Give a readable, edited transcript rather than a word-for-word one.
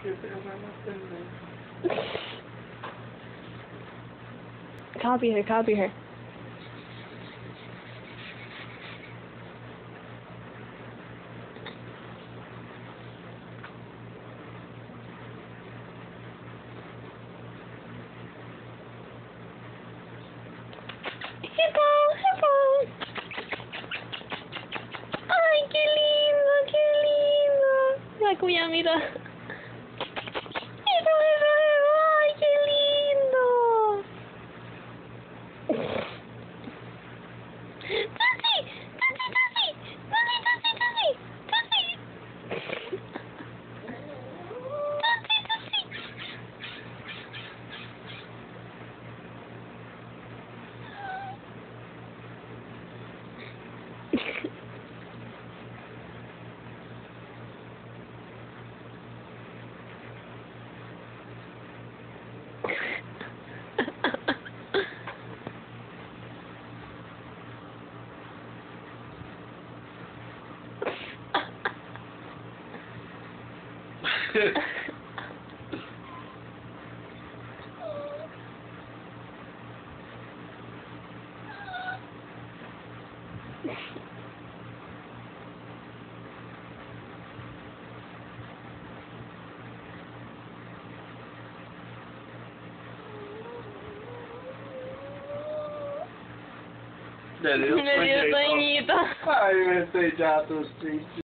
Copy her, copy her. Hippo, hippo. Ay, qué lindo, qué lindo. La cuya, mira. Hippo, hippo, hippo. Ay, qué lindo. Tusi, Tusi, Tusi, Tusi, Tusi, Tusi, Tusi. Tusi, Tusi. Me dio sueñito. Ay, me estoy ya, tú sí.